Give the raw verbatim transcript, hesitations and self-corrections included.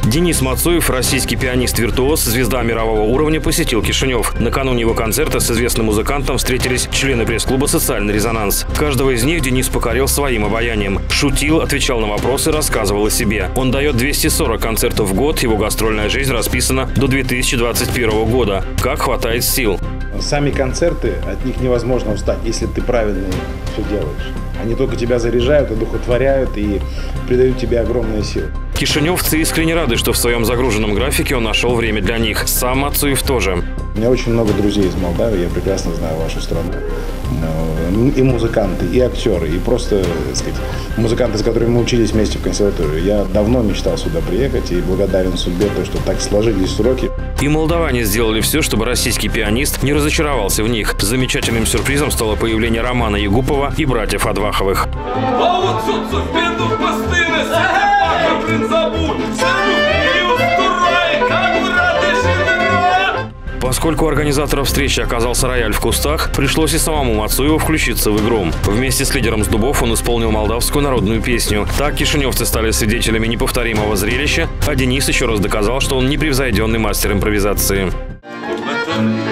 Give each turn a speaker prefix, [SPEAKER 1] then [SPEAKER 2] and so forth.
[SPEAKER 1] Денис Мацуев, российский пианист-виртуоз, звезда мирового уровня, посетил Кишинев. Накануне его концерта с известным музыкантом встретились члены пресс-клуба «Социальный резонанс». Каждого из них Денис покорил своим обаянием. Шутил, отвечал на вопросы, рассказывал о себе. Он дает двести сорок концертов в год, его гастрольная жизнь расписана до две тысячи двадцать первого года. Как хватает сил.
[SPEAKER 2] Сами концерты, от них невозможно устать, если ты правильно все делаешь. Они только тебя заряжают, одухотворяют и придают тебе огромные силы.
[SPEAKER 1] Кишиневцы искренне рады, что в своем загруженном графике он нашел время для них. Сам Мацуев тоже.
[SPEAKER 2] У меня очень много друзей из Молдавии, я прекрасно знаю вашу страну. И музыканты, и актеры, и просто, так сказать, музыканты, с которыми мы учились вместе в консерватории. Я давно мечтал сюда приехать и благодарен судьбе, то, что так сложились сроки.
[SPEAKER 1] И молдаване сделали все, чтобы российский пианист не разочаровался в них. Замечательным сюрпризом стало появление Романа Ягупова и братьев Адваховых. Поскольку у организаторов встречи оказался рояль в кустах, пришлось и самому Мацуеву включиться в игру. Вместе с лидером с дубов он исполнил молдавскую народную песню. Так кишиневцы стали свидетелями неповторимого зрелища, а Денис еще раз доказал, что он непревзойденный мастер импровизации.